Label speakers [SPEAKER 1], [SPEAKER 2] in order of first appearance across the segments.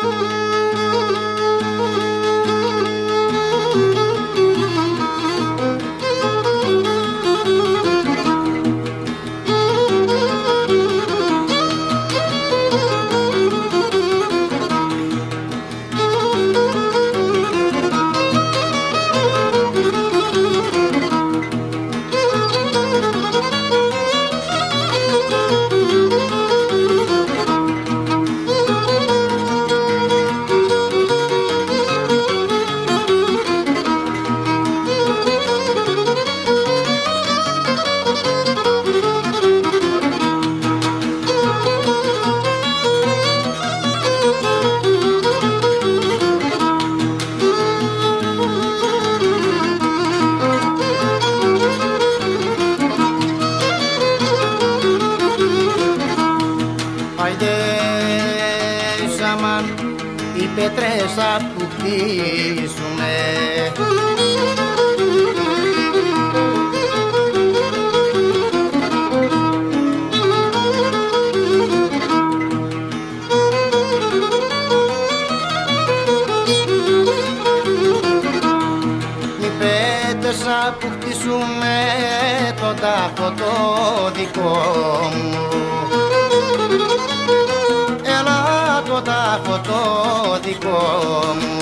[SPEAKER 1] οι πέτρες που χτίσουνε. Οι πέτρες που χτίσουνε τον τάφο το δικό μου. Το τάφο το δικό μου.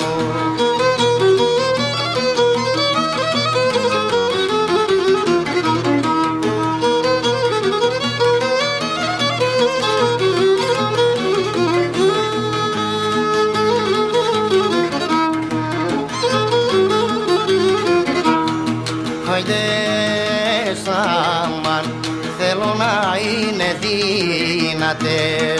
[SPEAKER 1] Χαϊδές αμάν, θέλω να είναι δυνατές.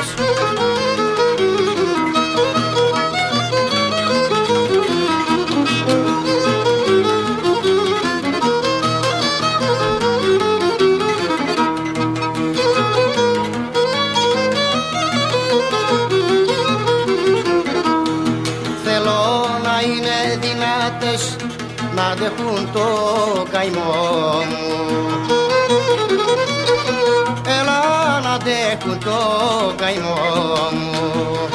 [SPEAKER 1] Να δεχούν το καημό μου. Έλα να δέχουν το καημό μου.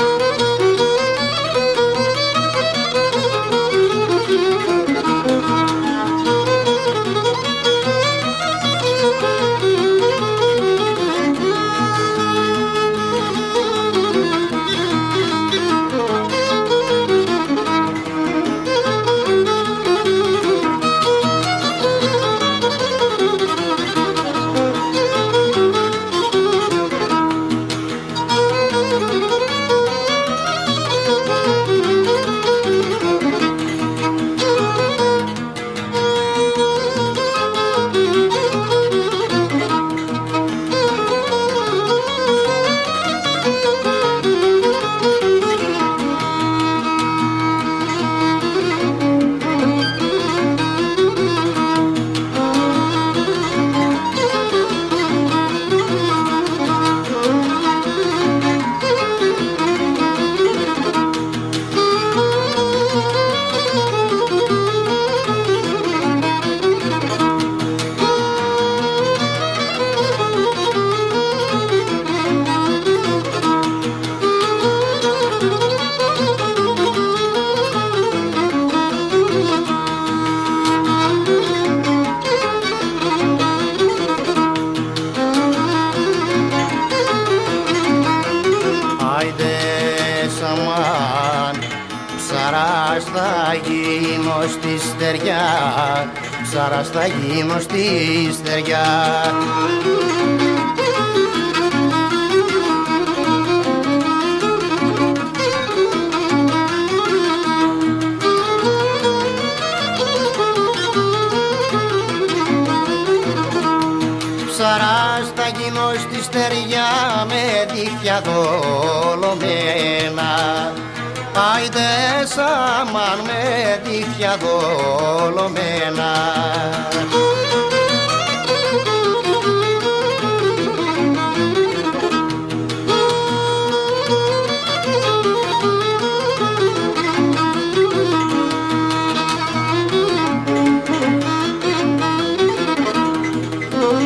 [SPEAKER 1] Ψαράς θα γίνω στη στεριά, ψαράς θα γίνω στη στεριά. Ψαράς θα γίνω στη στεριά με δίχτυα δολωμένα. Άιδες αμάν με δίχτυα δολωμένα.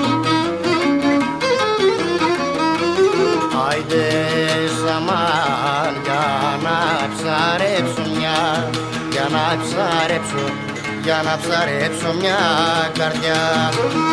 [SPEAKER 1] Άιδες αμάν για να ψαρέψω μια, για να ψαρέψω μια καρδιά.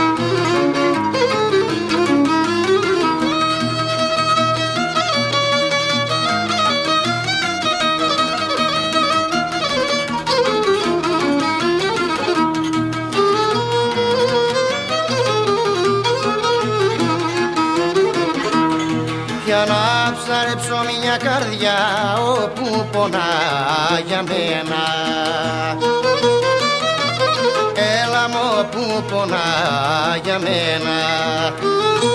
[SPEAKER 1] Για να ψαρέψω μια καρδιά όπου πονά για μένα. Έλα μου όπου πονά για μένα.